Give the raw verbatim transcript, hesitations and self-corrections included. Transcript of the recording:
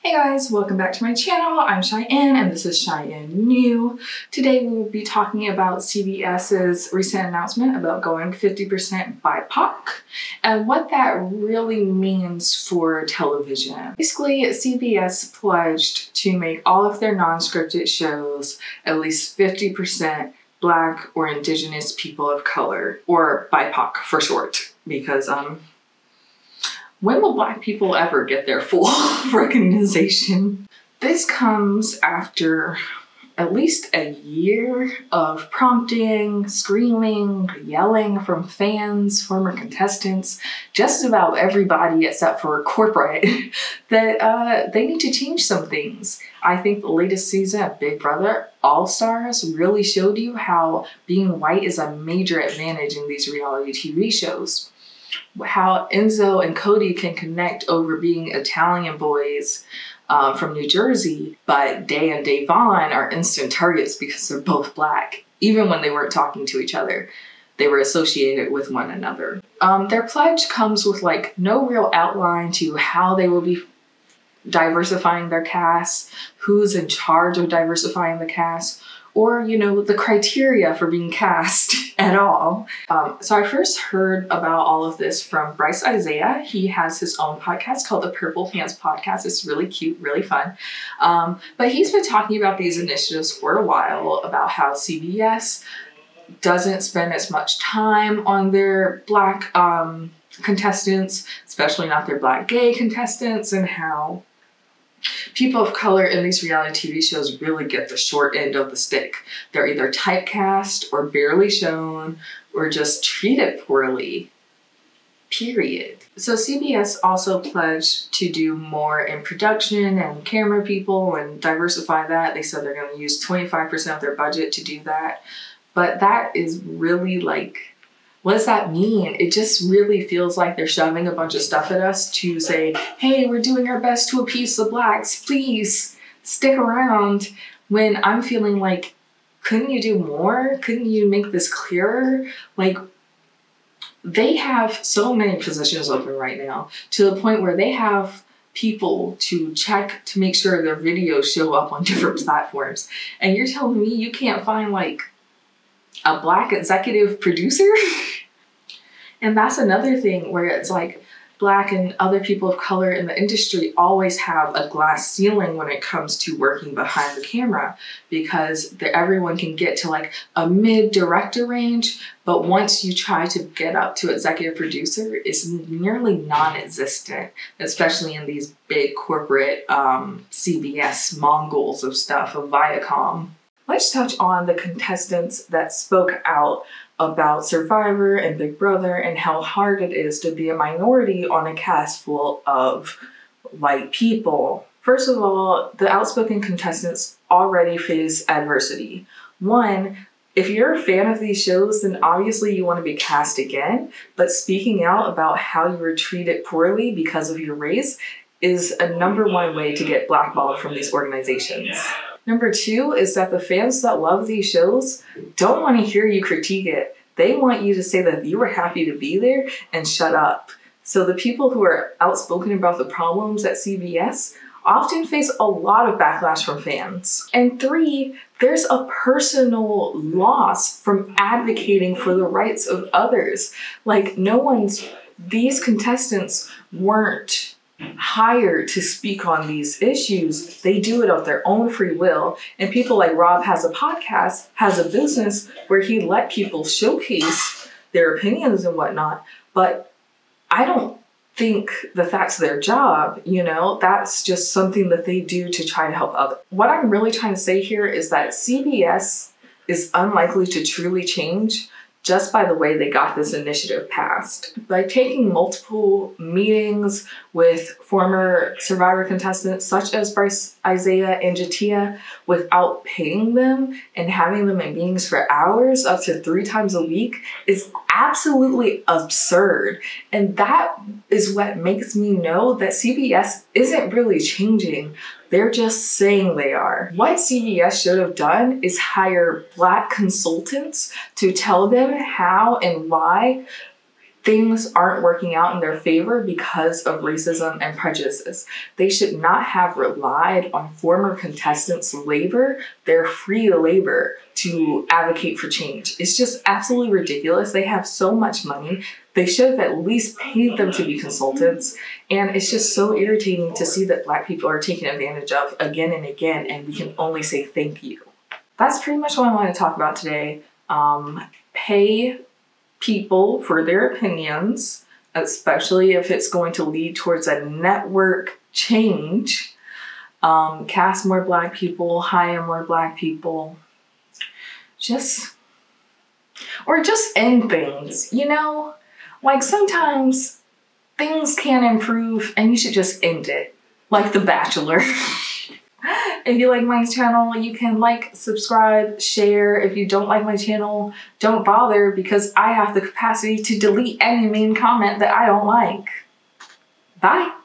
Hey guys, welcome back to my channel. I'm Cheyenne and this is Cheyenne New. Today we will be talking about CBS's recent announcement about going fifty percent B I P O C and what that really means for television. Basically, C B S pledged to make all of their non-scripted shows at least fifty percent Black or Indigenous people of color, or B I P O C for short, because um when will Black people ever get their full recognition? This comes after at least a year of prompting, screaming, yelling from fans, former contestants, just about everybody except for corporate, that uh, they need to change some things. I think the latest season of Big Brother All Stars really showed you how being white is a major advantage in these reality T V shows. How Enzo and Cody can connect over being Italian boys uh, from New Jersey, but Day and Davon are instant targets because they're both Black. Even when they weren't talking to each other, they were associated with one another. Um, their pledge comes with like no real outline to how they will be diversifying their cast, who's in charge of diversifying the cast, or, you know, the criteria for being cast at all. Um, so I first heard about all of this from Bryce Isaiah. He has his own podcast called the Purple Pants Podcast. It's really cute, really fun. Um, but he's been talking about these initiatives for a while, about how C B S doesn't spend as much time on their Black um, contestants, especially not their Black gay contestants, and how people of color in these reality T V shows really get the short end of the stick. They're either typecast or barely shown or just treated poorly, period. So C B S also pledged to do more in production and camera people and diversify that. They said they're going to use twenty-five percent of their budget to do that. But that is really like, what does that mean? It just really feels like they're shoving a bunch of stuff at us to say, hey, we're doing our best to appease the Blacks. Please stick around. When I'm feeling like, couldn't you do more? Couldn't you make this clearer? Like, they have so many positions open right now to the point where they have people to check to make sure their videos show up on different platforms. And you're telling me you can't find like a Black executive producer? And that's another thing where it's like Black and other people of color in the industry always have a glass ceiling when it comes to working behind the camera, because everyone can get to like a mid director range, but once you try to get up to executive producer, it's nearly non-existent, especially in these big corporate um, C B S Mongols of stuff, of Viacom. Let's touch on the contestants that spoke out about Survivor and Big Brother and how hard it is to be a minority on a cast full of white people. First of all, the outspoken contestants already face adversity. One, if you're a fan of these shows, then obviously you want to be cast again, but speaking out about how you were treated poorly because of your race is a number one way to get blackballed from these organizations. Number two is that the fans that love these shows don't want to hear you critique it. They want you to say that you were happy to be there and shut up. So the people who are outspoken about the problems at C B S often face a lot of backlash from fans. And three, there's a personal loss from advocating for the rights of others. Like no one's, these contestants weren't hired to speak on these issues. They do it of their own free will. And people like Rob Has a Podcast, has a business where he let people showcase their opinions and whatnot. But I don't think that that's their job, you know? That's just something that they do to try to help others. What I'm really trying to say here is that C B S is unlikely to truly change just by the way they got this initiative passed. By taking multiple meetings with former Survivor contestants such as Bryce Isaiah and Jatia without paying them and having them in meetings for hours up to three times a week is absolutely absurd. And that is what makes me know that C B S isn't really changing. They're just saying they are. What C B S should have done is hire Black consultants to tell them how and why things aren't working out in their favor because of racism and prejudices. They should not have relied on former contestants' labor, their free labor, to advocate for change. It's just absolutely ridiculous. They have so much money. They should have at least paid them to be consultants. And it's just so irritating to see that Black people are taken advantage of again and again, and we can only say thank you. That's pretty much what I want to talk about today. Um, pay people for their opinions, especially if it's going to lead towards a network change. Um, cast more Black people, hire more Black people. Just, or just end things, you know? Like sometimes things can improve and you should just end it. Like The Bachelor. If you like my channel, you can like, subscribe, share. If you don't like my channel, don't bother because I have the capacity to delete any mean comment that I don't like. Bye.